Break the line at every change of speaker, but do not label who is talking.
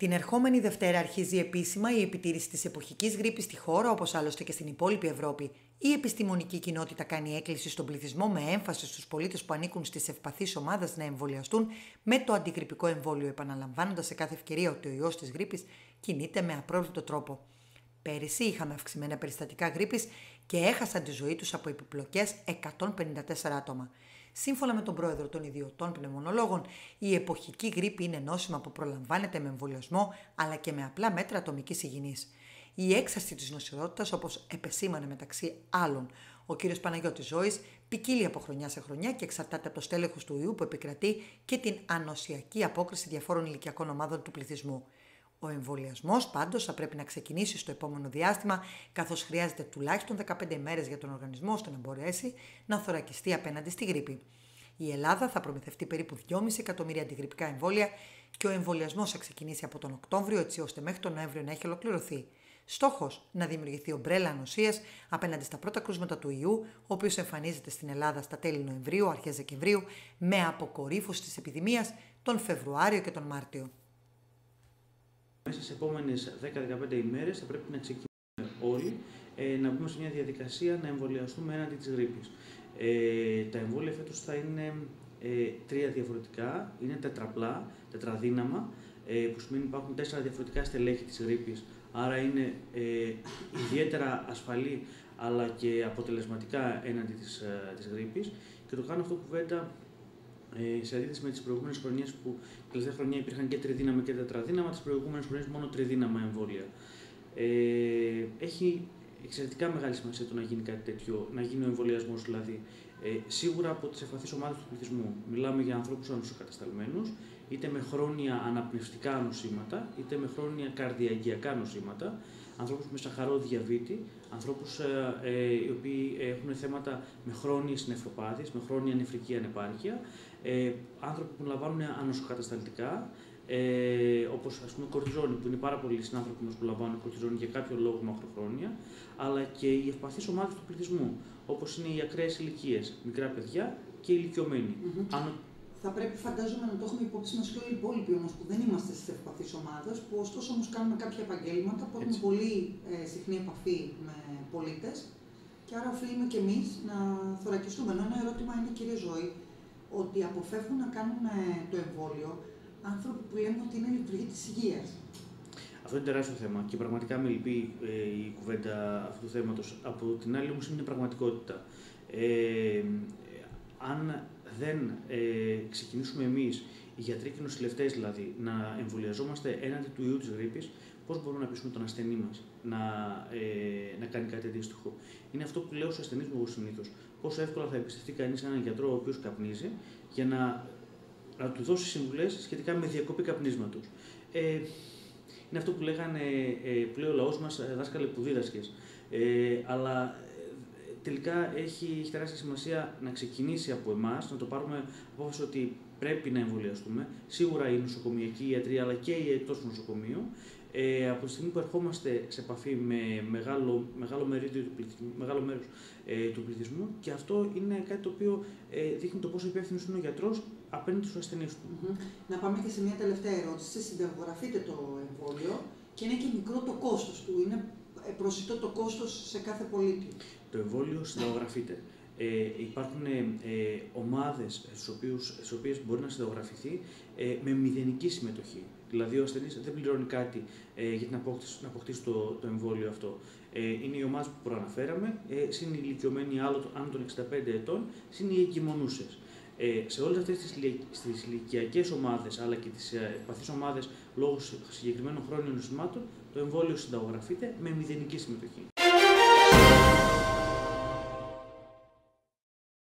Την ερχόμενη Δευτέρα αρχίζει επίσημα η επιτήρηση της εποχικής γρίπης στη χώρα, όπως άλλωστε και στην υπόλοιπη Ευρώπη. Η επιστημονική κοινότητα κάνει έκκληση στον πληθυσμό με έμφαση στους πολίτες που ανήκουν στις ευπαθείς ομάδες να εμβολιαστούν με το αντιγρυπικό εμβόλιο, επαναλαμβάνοντας σε κάθε ευκαιρία ότι ο ιός της γρίπης κινείται με απρόβλεπτο τρόπο. Πέρυσι είχαμε αυξημένα περιστατικά γρίπης και έχασαν τη ζωή τους από επιπλοκές 154 άτομα. Σύμφωνα με τον πρόεδρο των ιδιωτών πνευμονολόγων, η εποχική γρίπη είναι νόσημα που προλαμβάνεται με εμβολιασμό αλλά και με απλά μέτρα ατομικής υγιεινής. Η έξαρση της νοσηρότητας, όπως επεσήμανε μεταξύ άλλων ο κ. Παναγιώτης Ζώης, ποικίλει από χρονιά σε χρονιά και εξαρτάται από το στέλεχος του ιού που επικρατεί και την ανοσιακή απόκριση διαφόρων ηλικιακών ομάδων του πληθυσμού. Ο εμβολιασμός πάντως θα πρέπει να ξεκινήσει στο επόμενο διάστημα, καθώς χρειάζεται τουλάχιστον 15 ημέρες για τον οργανισμό ώστε να μπορέσει να θωρακιστεί απέναντι στη γρίπη. Η Ελλάδα θα προμηθευτεί περίπου 2,5 εκατομμύρια αντιγρυπικά εμβόλια και ο εμβολιασμός θα ξεκινήσει από τον Οκτώβριο, έτσι ώστε μέχρι τον Νοέμβριο να έχει ολοκληρωθεί. Στόχος να δημιουργηθεί ομπρέλα ανοσίας απέναντι στα πρώτα κρούσματα του ιού, ο οποίος εμφανίζεται στην Ελλάδα στα τέλη Νοεμβρίου, αρχές Δεκεμβρίου, με αποκορύφωση της επιδημίας τον Φεβρουάριο και τον Μάρτιο.
Μέσα στις επόμενες 10-15 ημέρες θα πρέπει να ξεκινήσουμε όλοι να μπούμε σε μια διαδικασία να εμβολιαστούμε έναντι της γρίπης. Τα εμβόλια φέτος θα είναι 3 διαφορετικά, είναι τετραπλά, τετραδύναμα, που σημαίνει υπάρχουν 4 διαφορετικά στελέχη της γρίπης, άρα είναι ιδιαίτερα ασφαλή αλλά και αποτελεσματικά έναντι της γρίπης, και το κάνω αυτό κουβέντα σε αντίθεση με τις προηγούμενες χρονιές που τελευταία χρονιά υπήρχαν και τριδύναμα και τετραδύναμα, τις προηγούμενες χρονιές μόνο τριδύναμα εμβόλια. Έχει εξαιρετικά μεγάλη σημασία το να γίνει κάτι τέτοιο, να γίνει ο εμβολιασμός δηλαδή. Σίγουρα από τις ευπαθείς ομάδες του πληθυσμού. Μιλάμε για ανθρώπους ανοσοκατασταλμένους, είτε με χρόνια αναπνευστικά νοσήματα, είτε με χρόνια καρδιαγγειακά νοσήματα, ανθρώπους με σαχαρό διαβήτη, ανθρώπους οι οποίοι έχουν θέματα με χρόνιες νεφροπάθειες, με χρόνια νεφρική ανεπάρκεια, άνθρωποι που λαμβάνουν ανοσοκατασταλτικά, όπως ας πούμε κορτιζόνη, που είναι πάρα πολλοί συνάνθρωποι μας που λαμβάνουν κορτιζόνη για κάποιο λόγο μακροχρόνια, αλλά και οι ευπαθείς ομάδες του πληθυσμού, όπως είναι οι ακραίες ηλικίες, μικρά παιδιά και οι ηλικιωμένοι.
Θα πρέπει, φαντάζομαι, να το έχουμε υπόψη μας και όλοι οι υπόλοιποι όμως που δεν είμαστε στις ευπαθείς ομάδες, που ωστόσο όμως κάνουμε κάποια επαγγέλματα που έχουν πολύ συχνή επαφή με πολίτες και άρα οφείλουμε κι εμείς να θωρακιστούμε. Ενώ ένα ερώτημα είναι, κύριε Ζώη, ότι αποφεύγουν να κάνουν το εμβόλιο άνθρωποι που λένε ότι είναι λειτουργοί της υγείας.
Αυτό είναι τεράστιο θέμα και πραγματικά με λυπεί η κουβέντα αυτού του θέματος. Από την άλλη όμως είναι πραγματικότητα. Αν δεν ξεκινήσουμε εμείς, οι γιατροί και οι νοσηλευτές δηλαδή, να εμβολιαζόμαστε έναντι του ιού της γρίπης, πώς μπορούμε να πείσουμε τον ασθενή μας να κάνει κάτι αντίστοιχο? Είναι αυτό που λέω στους ασθενείς μου εγώ συνήθως. Πόσο εύκολα θα εμπιστευτεί κανείς έναν γιατρό ο οποίος καπνίζει για να του δώσει συμβουλές σχετικά με διακοπή καπνίσματος. Είναι αυτό που λέγανε πλέον ο λαός μας, δάσκαλε που δίδασκες. Αλλά τελικά έχει τεράστια σημασία να ξεκινήσει από εμάς, να το πάρουμε απόφαση ότι πρέπει να εμβολιαστούμε. Σίγουρα οι νοσοκομιακοί ιατροί, αλλά και οι εκτός νοσοκομείου. Από τη στιγμή που ερχόμαστε σε επαφή με μεγάλο μέρος του πληθυσμού, και αυτό είναι κάτι το οποίο δείχνει το πόσο υπεύθυνος είναι ο γιατρός απέναντι στους ασθενείς του.
Να πάμε και σε μια τελευταία ερώτηση. Συνταγογραφείτε το εμβόλιο και είναι και μικρό το κόστος του. Είναι προσιτό το κόστος σε κάθε πολίτη.
Το εμβόλιο συνταγογραφείται. Υπάρχουν ομάδες στις οποίες μπορεί να συνταγογραφηθεί με μηδενική συμμετοχή. Δηλαδή ο ασθενής δεν πληρώνει κάτι για να αποκτήσει το εμβόλιο αυτό. Είναι οι ομάδες που προαναφέραμε, συν οι ηλικιωμένοι άνω των 65 ετών, συν οι εγκυμονούσες. Σε όλες αυτές τις ηλικιακές ομάδες, αλλά και τις ευπαθείς ομάδες λόγω συγκεκριμένων χρόνιων νοσημάτων, το εμβόλιο συνταγογραφείται με μηδενική συμμετοχή.